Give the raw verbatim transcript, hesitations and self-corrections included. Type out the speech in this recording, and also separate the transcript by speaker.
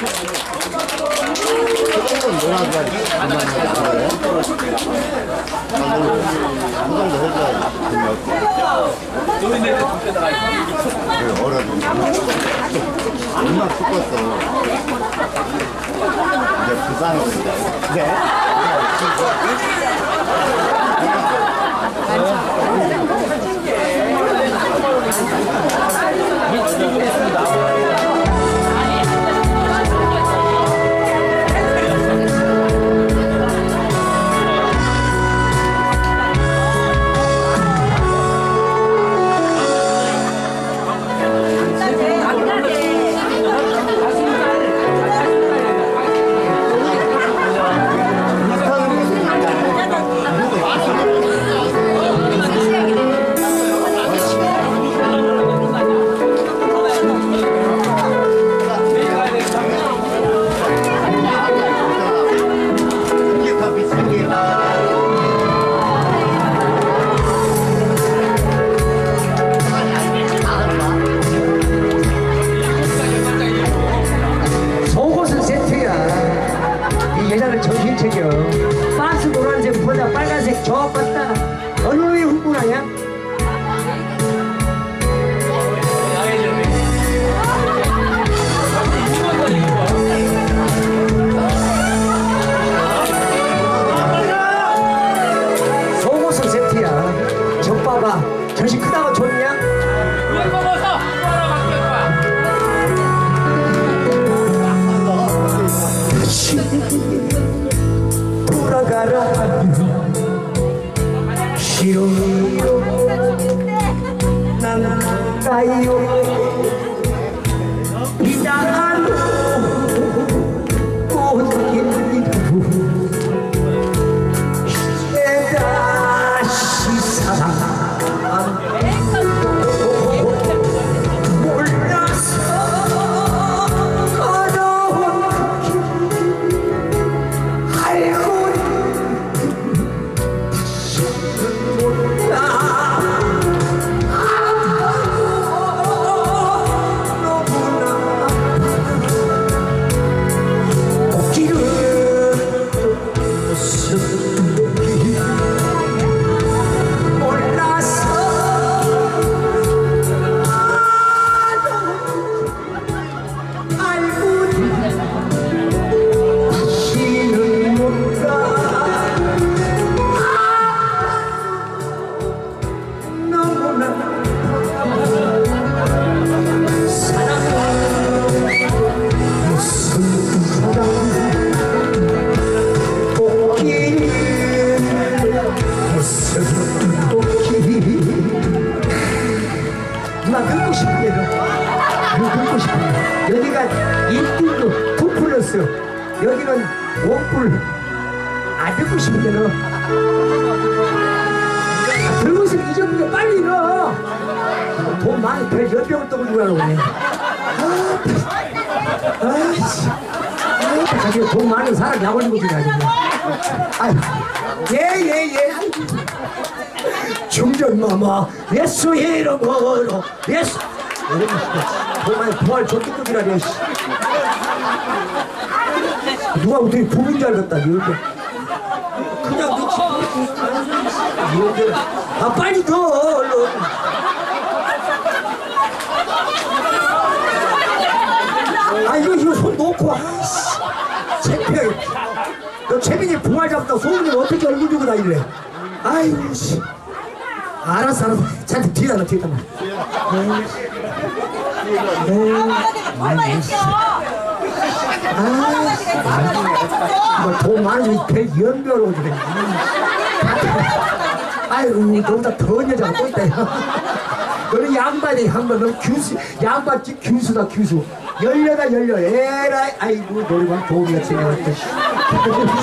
Speaker 1: 얼마 죽었어. 이제 부산으로 그래?
Speaker 2: 정신 챙겨. 박스 노란색 보다 빨간색 저 봤다. 어느 놈이 흥분하냐? 속옷은 세트야. 저 봐봐. 저시 크다고 좋냐?
Speaker 3: 왜 먹어서 뭐라 바뀌었다.
Speaker 2: 돌아가라 싫어요 난 가요 이상한 꽃길이라도 다시 사랑 몰라서 걸어온 길 알고 나 듣고 싶은데 너 듣고 싶은데 여기가 일등급 투 플러스 여기는 원뿔 안 듣고 싶은데 너 들고 있으면 잊어버려 빨리 넣어 돈 많이 배 연병을 떠고 누가라고 그래 아이씨 자기가 돈 많은 사람 약 올리고 그래 아유 예예예 중전마마 예수 이름으로 예수 정말 부활 좋겠더라 누가 어떻게 부인 줄 알겠다 이렇게 그냥 미치 아 빨리 더 얼른 아 이거 이거 손 놓고 아이씨 창피하게 너 채민이 부활 잡다 소문이 어떻게 얼굴 주고 다니래 아이고 씨 알았어 알았어 자한테 뒤에다 놔 뒤에다 놔 아 돈 많은 배 연별로 그래 아이고 너보다 더 여자가 또 있다 너는 양반이 양반 너 규수 양반집 규수다 규수 열려다 열려 에라이 아이고 노래방 도움이야 쟤네